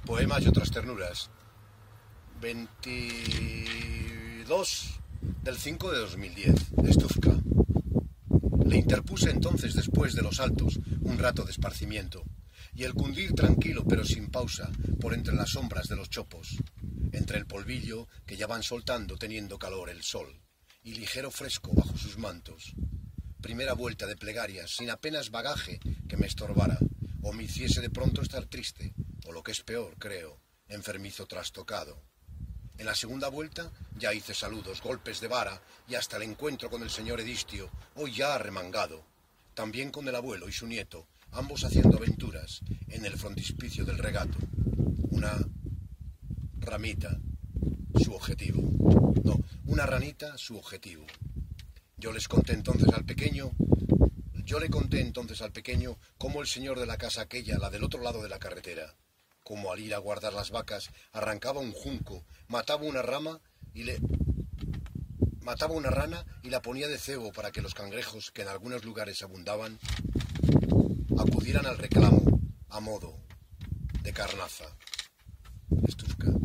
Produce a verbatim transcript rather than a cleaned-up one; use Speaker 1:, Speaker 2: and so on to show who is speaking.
Speaker 1: Poemas y otras ternuras. veintidós del cinco de dos mil diez. Estufka. Le interpuse entonces, después de los saltos, un rato de esparcimiento, y el cundir tranquilo pero sin pausa por entre las sombras de los chopos, entre el polvillo que ya van soltando teniendo calor el sol, y ligero fresco bajo sus mantos. Primera vuelta de plegarias, sin apenas bagaje que me estorbara, o me hiciese de pronto estar triste, o lo que es peor, creo, enfermizo trastocado. En la segunda vuelta ya hice saludos, golpes de vara y hasta el encuentro con el señor Edistio, hoy ya arremangado, también con el abuelo y su nieto, ambos haciendo aventuras en el frontispicio del regato. Una ramita, su objetivo. No, una ranita, su objetivo. Yo les conté entonces al pequeño, yo le conté entonces al pequeño cómo el señor de la casa aquella, la del otro lado de la carretera, como al ir a guardar las vacas, arrancaba un junco, mataba una rama y le... mataba una rana y la ponía de cebo para que los cangrejos, que en algunos lugares abundaban, acudieran al reclamo, a modo de carnaza. Estufka.